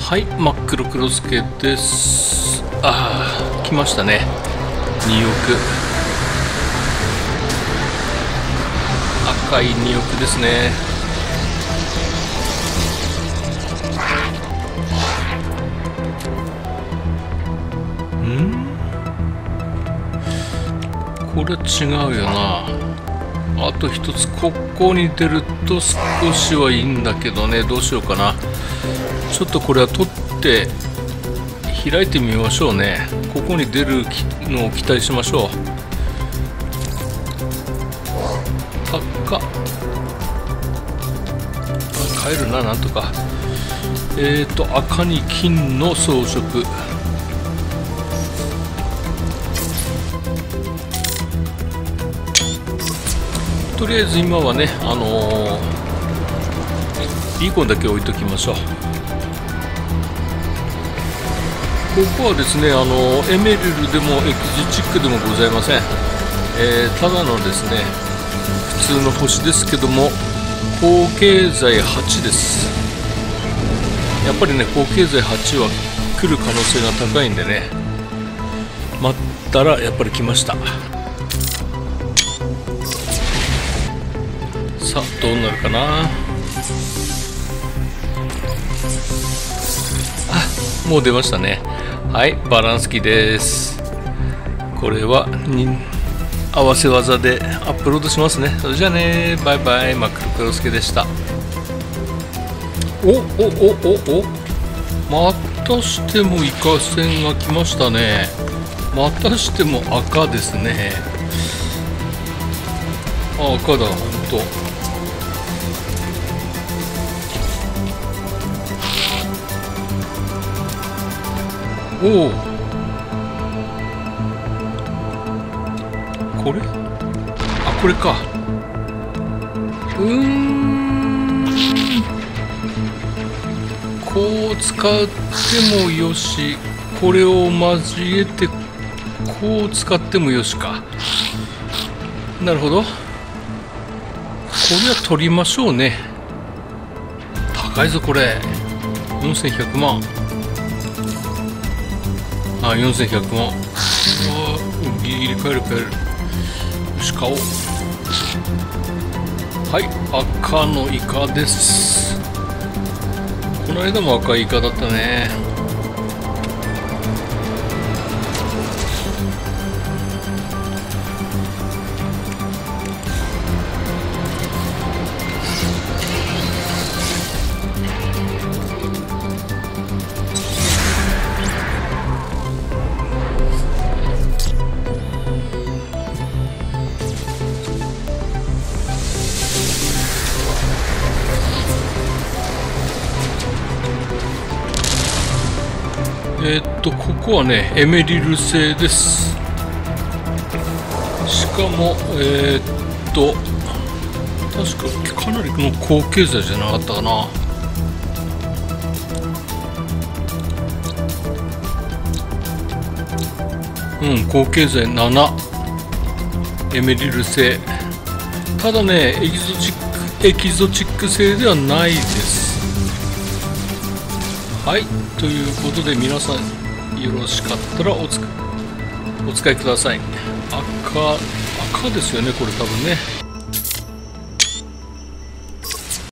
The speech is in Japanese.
はい、真っ黒黒助です。ああ、来ましたね。2億。赤い2億ですね。これ違うよな。あと一つここに出ると少しはいいんだけどね。どうしようかな。ちょっとこれは取って開いてみましょうね。ここに出るのを期待しましょう。高っ。買えるな、なんとか。赤に金の装飾。とりあえず今はね、ビーコンだけ置いときましょう。ここはですね、エメリルでもエキゾチックでもございません。ただのですね、普通の星ですけども、高経済8です。やっぱりね、高経済8は来る可能性が高いんでね、待ったらやっぱり来ました。さあ、どうなるかな。あ、もう出ましたね。はい、バランスキーです。これは合わせ技でアップロードしますね。それじゃあね、バイバイ。マクロクロスケでした。おまたしてもイカ線が来ましたね。またしても赤ですね。あ、赤だ、ほんと。おお、これ？あ、これか。こう使ってもよし、これを交えてこう使ってもよしか。なるほど。これは取りましょうね。高いぞこれ。4100万。あ、4100万。ギリギリ買える。よし、買おう。はい、赤のイカです。この間も赤いイカだったね。ここはね、エメリル製です。しかも、確かかなりの高経済じゃなかったかな。高経済7。エメリル製。ただね、エキゾチック製ではないです。はい、ということで皆さんよろしかったらお使いください。赤ですよね、これ多分ね。